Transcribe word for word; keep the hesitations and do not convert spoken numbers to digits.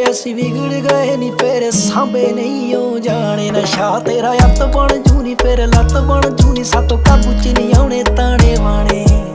असी बिगड़ गए नी फिर सांभे नहीं हो जाने। नशा तेरा अत बन जू नी फिर लत बन जू नी, सातों काबू च नहीं आने ताने बाने।